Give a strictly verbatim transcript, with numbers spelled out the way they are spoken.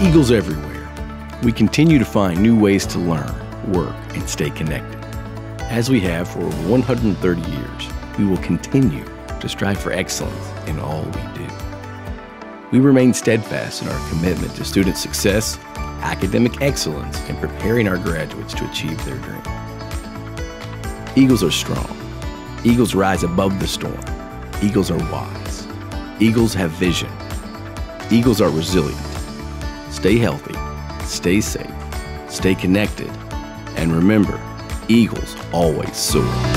Eagles everywhere, we continue to find new ways to learn, work, and stay connected. As we have for over one hundred thirty years, we will continue to strive for excellence in all we do. We remain steadfast in our commitment to student success, academic excellence, and preparing our graduates to achieve their dreams. Eagles are strong. Eagles rise above the storm. Eagles are wise. Eagles have vision. Eagles are resilient. Stay healthy, stay safe, stay connected, and remember, Eagles always soar.